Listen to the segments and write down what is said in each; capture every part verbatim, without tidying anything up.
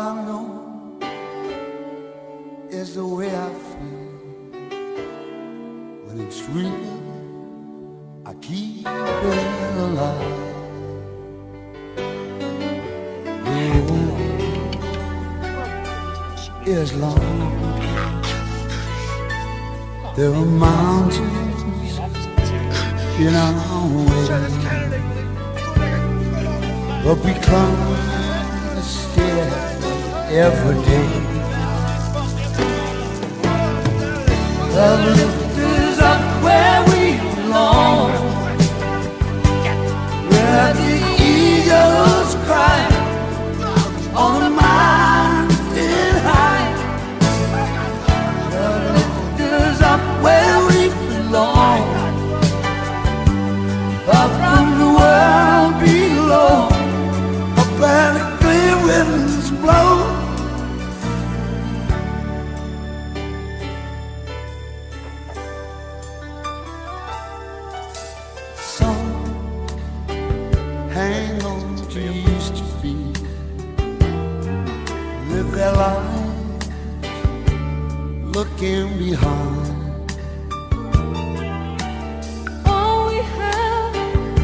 I know is the way I feel. When it's real, I keep it alive. The road is long. There are mountains in our way, but we climb a stair every day. Love lifts us up where we belong, where the eagles cry on the mountain high. Love lifts us up where we belong, up from the world below, up where the clear winds blow. Hang on to used to be, live their lives looking behind. All we have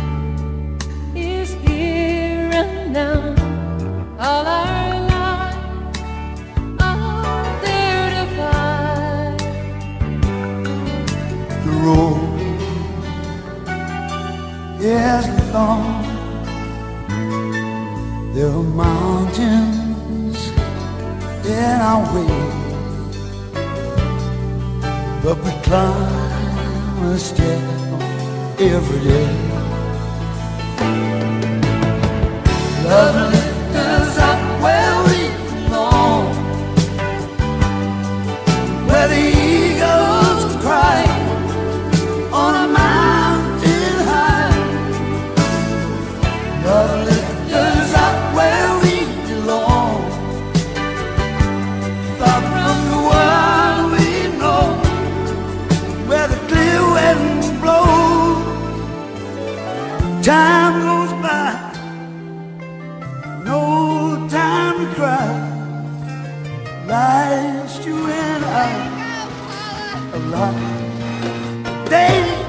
is here and now. All our lives are there to find. The road is long. There are mountains in our way, but we climb a step every day. Love lifts us up where we belong, where the eagles cry on a mountain high. Love lifts time goes by, no time to cry. Life's you and I alive. Days